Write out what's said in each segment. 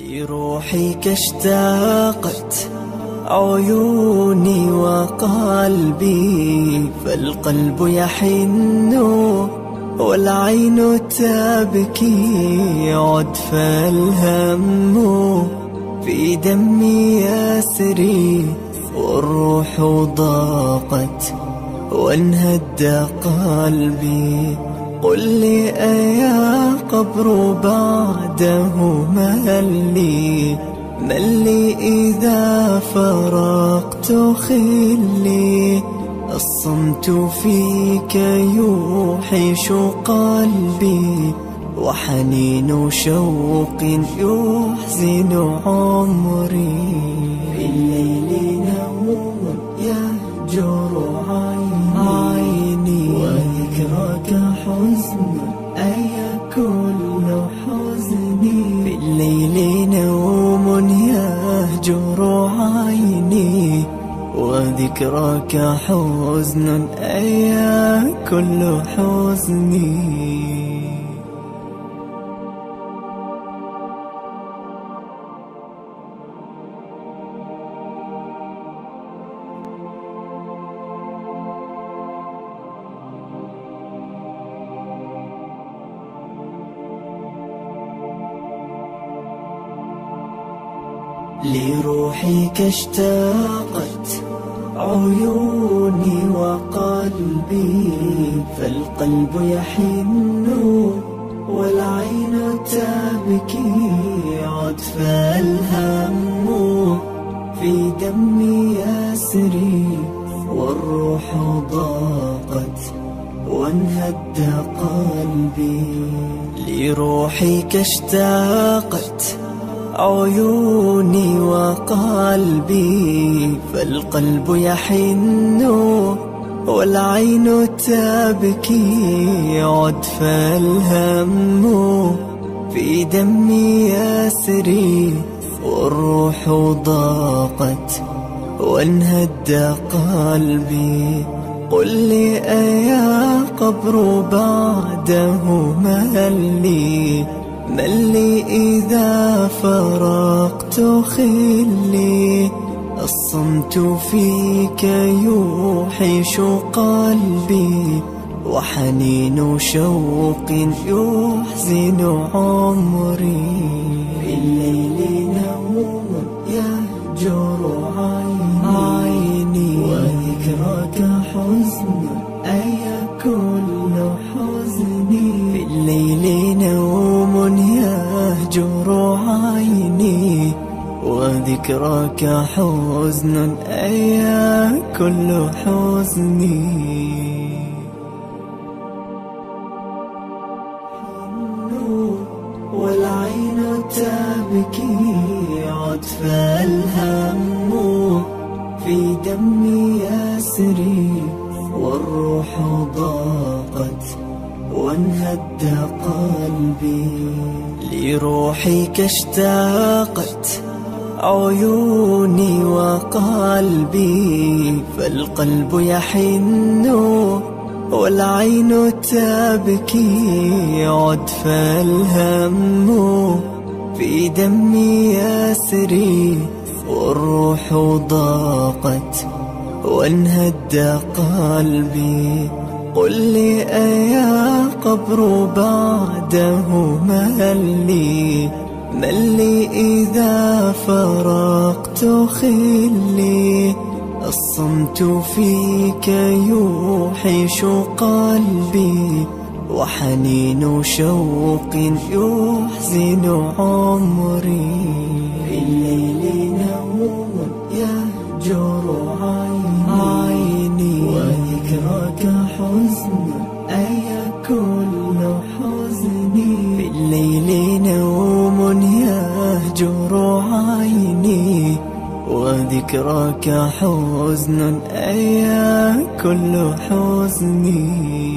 لروحك اشتاقت عيوني وقلبي، فالقلب يحن والعين تبكي، عد فالهم في دمي يسري، والروح ضاقت وانهد قلبي. قل لي أيا قبر بعده من لي إذا فرقت خلي، الصمت فيك يوحش قلبي، وحنين شوق يحزن عمري. في الليل نوم يهجر عيني، وذكرك حزن أيا كل حزني. في الليل نوم يهجر عيني، وذكرك حزن أيا كل حزني. لروحك اشتاقت عيوني وقلبي، فالقلب يحن والعين تبكي، عد فالهم في دمي يسري، والروح ضاقت وانهد قلبي. لروحك اشتاقت عيوني وقلبي، فالقلب يحن والعين تبكي، عد فالهم في دمي يسري، والروح ضاقت وانهد قلبي. قل لي أيا قبر بعده من لي إذا فرقت خلي، الصمت فيك يوحش قلبي، وحنين شوق يحزن عمري. في الليل نوم يهجر عيني، وذكرك حزن أيا كل حزني. في الليل نوم يهجر عيني، وذكرك حزن أيا كل حزني. والعين تبكي، عد فالهم في دمي يسري، والروح ضاقت وانهد قلبي. لروحك اشتاقت عيوني وقلبي، فالقلب يحن والعين تبكي، عد فالهم في دمي يسري، والروح ضاقت وانهد قلبي. قل لي أيا قبر بعده من لي إذا فرقت خلي، الصمت فيك يوحش قلبي، وحنين شوق يحزن عمري. في الليل نوم يهجر عيني، وذكرك حزن أيا كل حزني. في الليل نوم يهجر عيني، وذكرك حزن أيا كل حزني.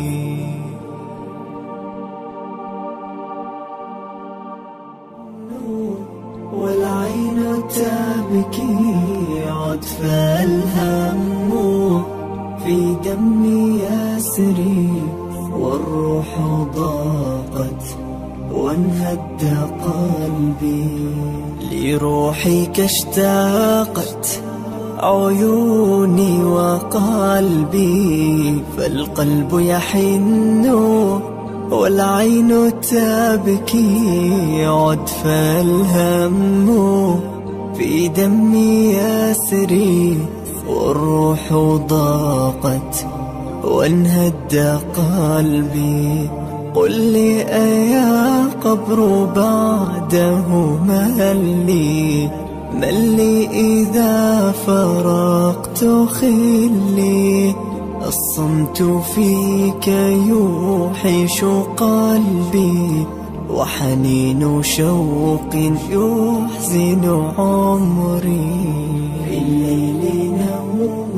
والعين تبكي، عد فالهم في دمي يسري، والروح ضاقت وانهد قلبي. لروحك اشتاقت عيوني وقلبي، فالقلب يحن والعين تبكي، عد فالهم في دمي يسري، والروح ضاقت وانهد قلبي. قل لي أيا قبر بعده من لي إذا فرقت خلي، الصمت فيك يوحش قلبي، وحنين شوق يحزن عمري. في الليل نوم